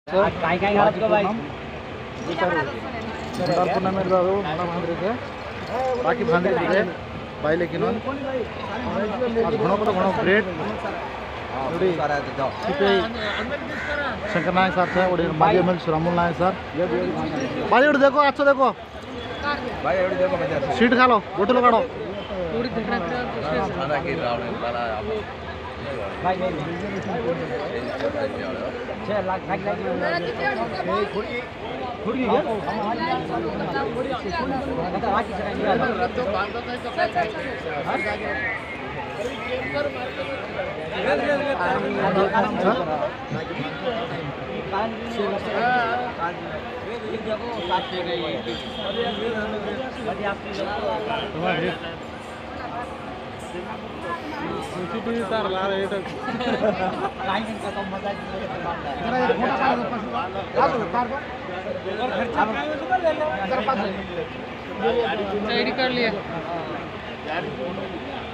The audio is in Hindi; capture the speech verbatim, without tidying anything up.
काय काय घालत का बाई मंटार पूर्णिमे दादू मला भांडरीचे बाकी भांडरीचे बायले किनून आज घणो कत घणो ब्रेड उड़ी सिपे शंकर नायक सर थे उड़ी बाजी मिल रामुल नायक सर बाजी उड़ी देखो अच्छा देखो भाई उड़ी देखो मजा सीट खा लो बोतल काढ़ो खाना की रावण वाला भाई भाई छह लाख लाख लाख थोड़ी थोड़ी है मतलब आज की जगह तो बांधो तो सीसीटीवी तार ला रहे तो काय का तो मजा जरा एक फोटो काढ लो कार को जरा पास आईडी कर लिया।